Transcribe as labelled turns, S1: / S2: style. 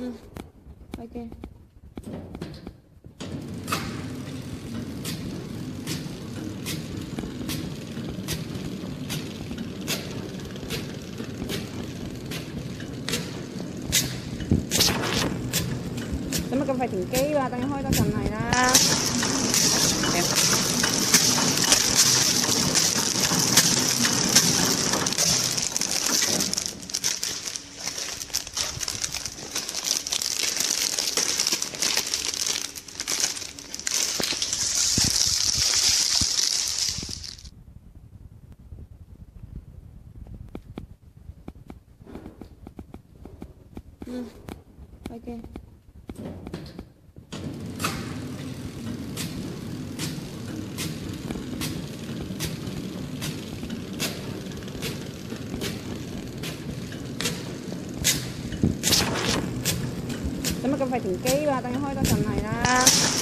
S1: OK。使乜咁快停機啊？等佢開多陣嚟啦。OK。使乜咁快停機啊？等佢開多陣嚟啦。